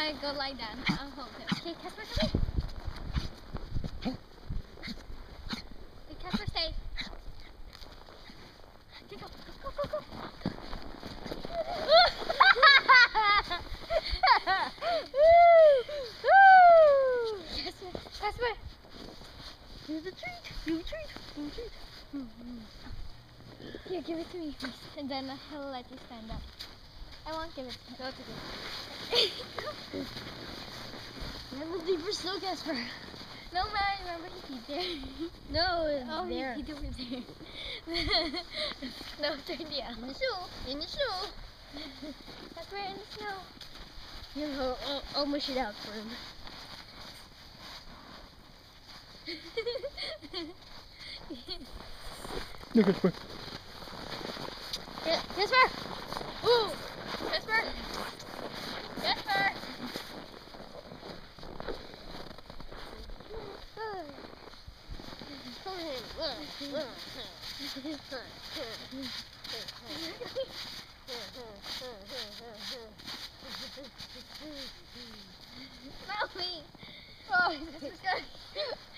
I go lie down. I'll hold him. Okay, Casper, come here. Okay, Casper, stay. Okay, go, go, go, go. Casper, Casper. Here's a treat. Give a treat. Give a treat. Here, give it to me first, and then he'll let you stand up. I won't give it to him. Go to him. Remember deeper snow, Casper. No, man, remember he peed there. No, it's Oh, there. he peed over there. No, turn the In the snow. In the snow. That's where in the snow. Yeah, I'll mush it out for him. No, Casper. Yeah, Casper! Ooh! Casper! Casper! Maui! Oh, Casper's good.